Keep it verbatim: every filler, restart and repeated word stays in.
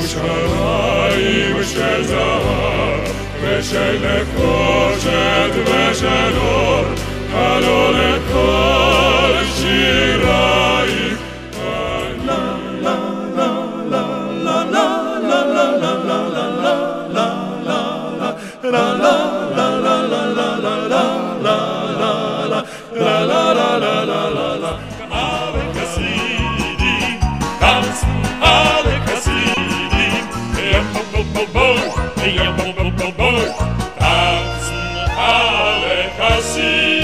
ירושלים של זהב ושל נחושת ושל אור, הלא לכל שירייך. לה לה לה לה לה לה לה לה לה לה לה לה לה alle Chassidim tanzen, alle Chassidim, ja bo bo bo bo, ja bo bo bo bo, tanzen alle Chassidim.